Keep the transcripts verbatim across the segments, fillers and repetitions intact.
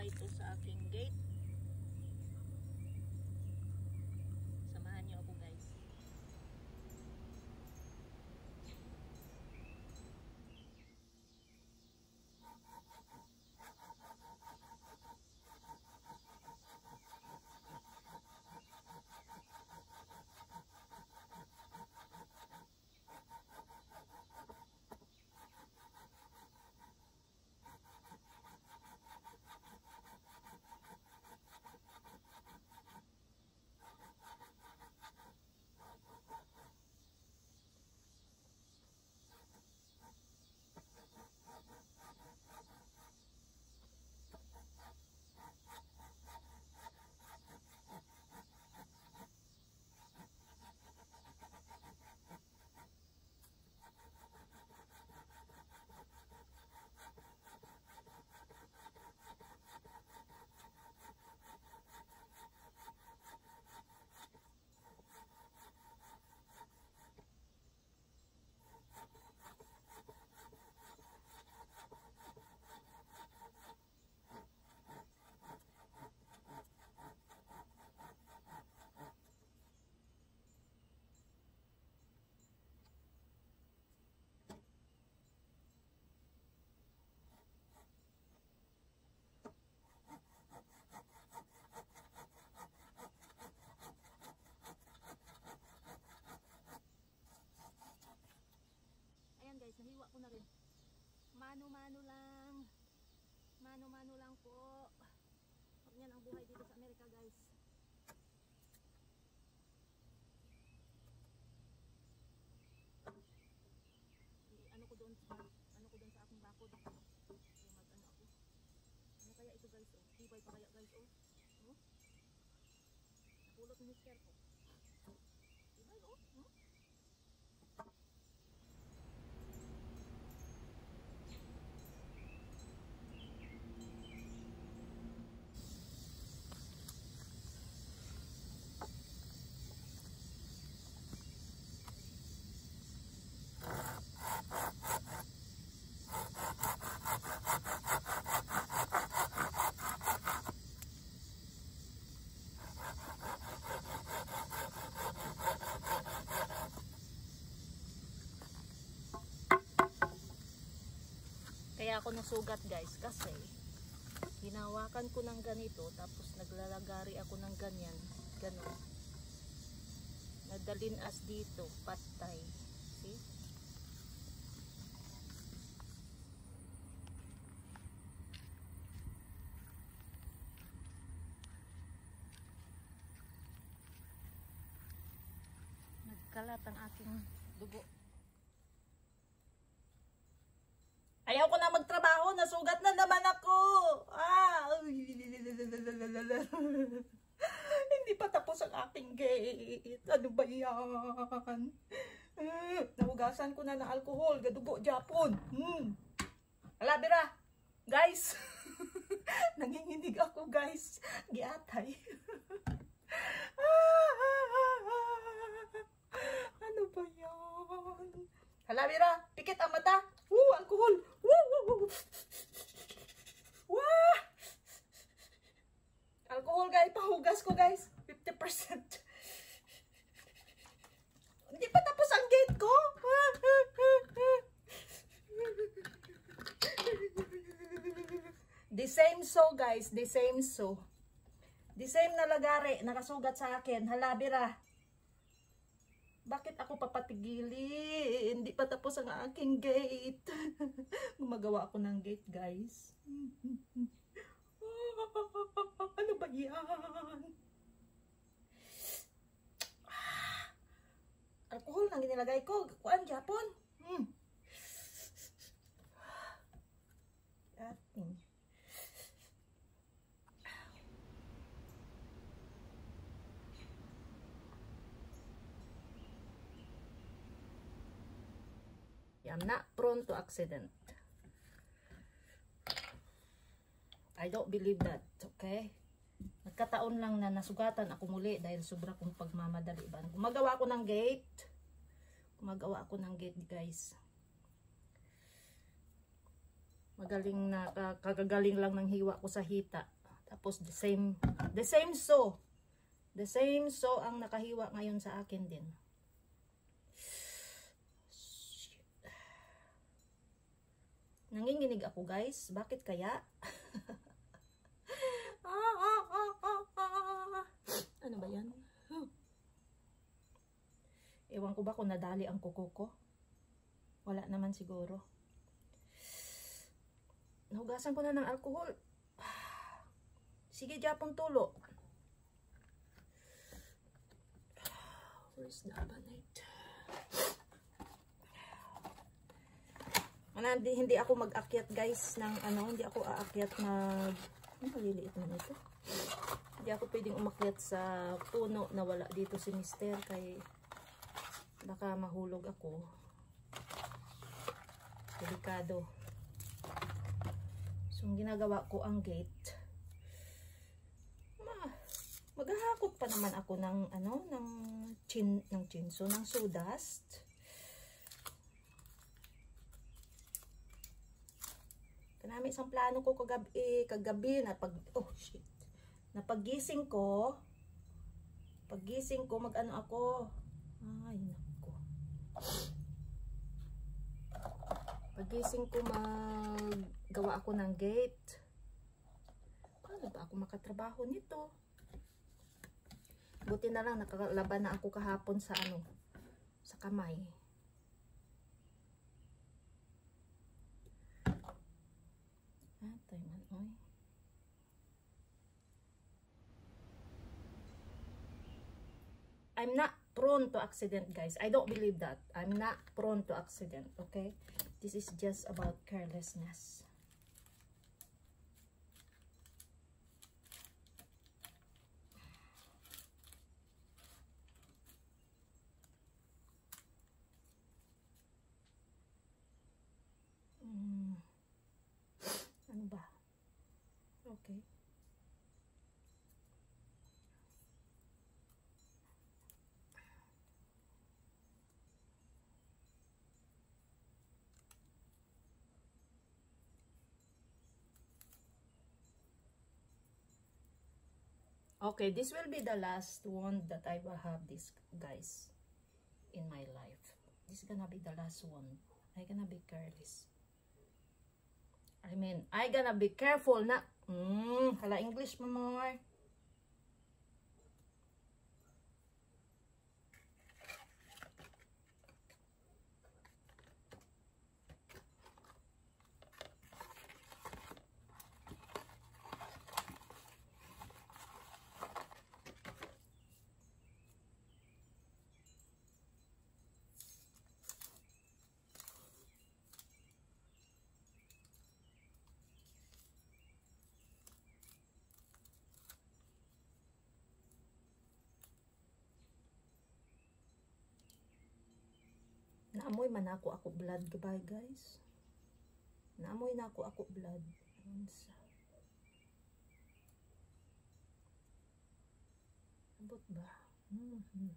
pa ito sa aking gate. Samahan niyo ako guys. Guys, nahiwa ko na rin. Mano-mano lang. Mano-mano lang po. Huwag niyan ang buhay dito sa Amerika, guys. Ano ko doon sa ano ko doon sa aking bakod. Yung mag-ano ako. Ano kaya ito, guys? Oh, tibay pa kaya, guys? Oh. Oh. Napulot ng mister ko. Tibay, oh. Hmm? Kaya ako nasugat guys kasi hinawakan ko ng ganito tapos naglalagari ako ng ganyan, gano'n. Nagdalinas dito, patay. See? Nagkalat ang aking dugo. Ayaw ko na magtrabaho, nasugat na naman ako. Ah. Hindi pa tapos ang aking gate. Ano ba yan? Uh, nahugasan ko na ng alcohol, gadugo Japon. Hmm. Alabira, guys. Nanginginig ako, guys. Giatay. Ano ba yan? Alabira, pikit ang mata. Woo, alcohol. Woo, woo, woo. Wah! Alcohol guys, pahugas ko guys. fifty percent. Hindi pa tapos ang gate ko. The same so guys, the same so. The same na lagari, nakasugat sa akin. Halabira. Bakit ako papatigilin? Hindi pa tapos ang aking gate. Gumagawa ako ng gate, guys. Ano ba yan? Alcohol nang ginilagay ko. Kuan, Japon. Hmm. Ating. I'm not prone to accident. I don't believe that, okay? Nagkataon lang na nasugatan ako muli dahil sobra kong pagmamadali ba. Gumagawa ako ng gate. Gumagawa ako ng gate, guys. Magaling na, kagagaling lang ng hiwa ko sa hita. Tapos the same, the same saw. The same saw ang nakahiwa ngayon sa akin din. Shit. Nanginginig ako guys. Bakit kaya? ah, ah, ah, ah, ah. Ano ba yan? Huh. Ewan ko ba kung nadali ang kuko ko? Wala naman siguro. Nahugasan ko na ng alcohol. Sige, Japon tulo. Where's the abanite? Hindi, hindi ako mag-akyat guys ng ano, hindi ako aakyat mag... Ano maliliit naman ito? Hindi ako pwedeng umakyat sa puno na wala dito si Mister kay baka mahulog ako. Delikado. So, ang ginagawa ko ang gate. Ma, maghahakot pa naman ako ng ano, ng chin, ng chinso, ng sawdust. Kanami isang plano ko kagabi, eh, kagabi na pag oh shit. Na paggising ko, paggising ko mag-ano ako. Ay, nako. Pagising ko maggawa ako ng gate. Paano ba ako makatrabaho nito? Buti na lang nakalaban na ako kahapon sa ano, sa kamay. Ah, tayo man, oy. I'm not prone to accident, guys. I don't believe that. I'm not prone to accident, okay? This is just about carelessness. Hmm. Ano ba? Okay. Okay, this will be the last one that I will have this, guys, in my life. This is gonna be the last one. I gonna be careless. I mean, I gonna be careful na. Hmm, hala English mo more. Naamoy man ako ako blood, goodbye guys. Naamoy na ako ako blood. Abot ba? Mm-hmm.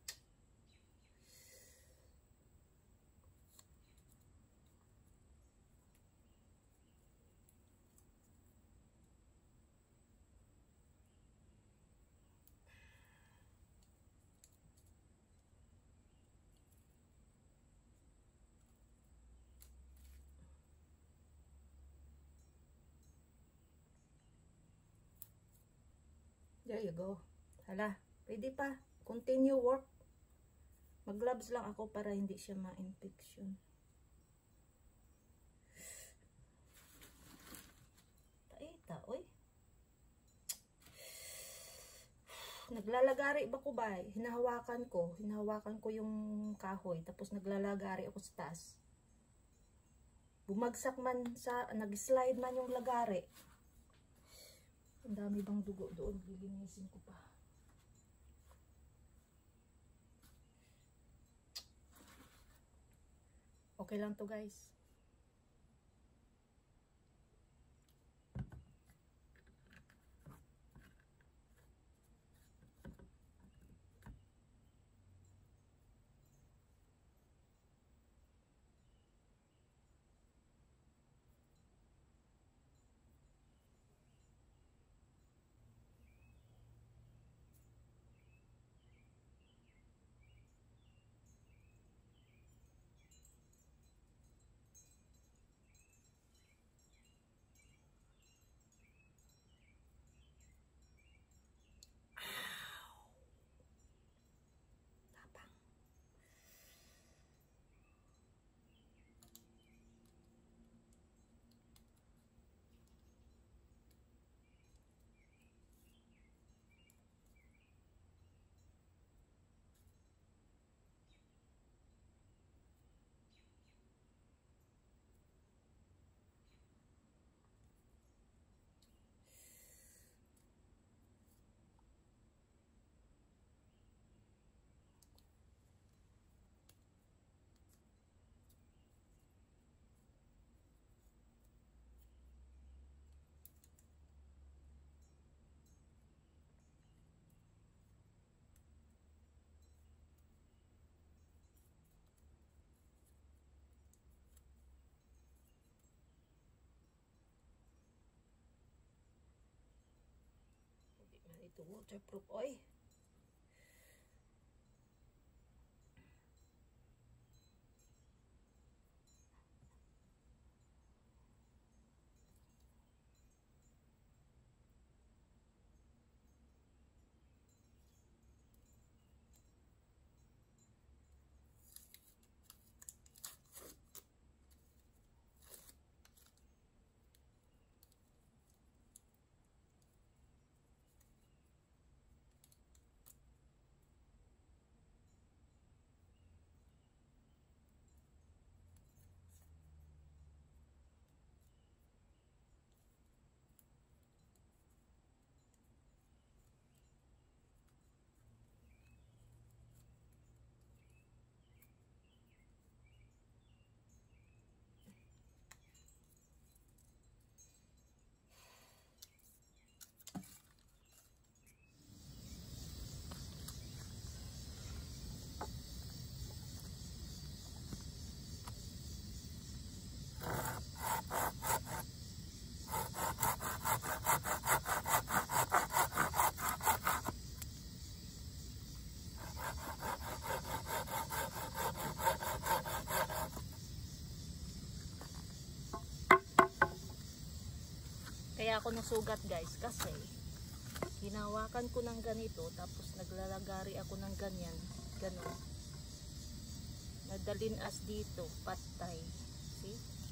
There you go. Hala, pwede pa. Continue work. Mag-gloves lang ako para hindi siya ma-infection. Taita, oy. Naglalagari ba ko ba? Hinahawakan ko. Hinahawakan ko yung kahoy. Tapos naglalagari ako sa taas. Bumagsak man sa, nag-slide man yung lagari. Ang dami bang dugo doon, lilinisin ko pa. Okay lang to guys. ito waterproof. Oy. Kaya ako nasugat guys kasi hinawakan ko ng ganito tapos naglalagari ako ng ganyan, ganon. Nadalin as dito, patay. See?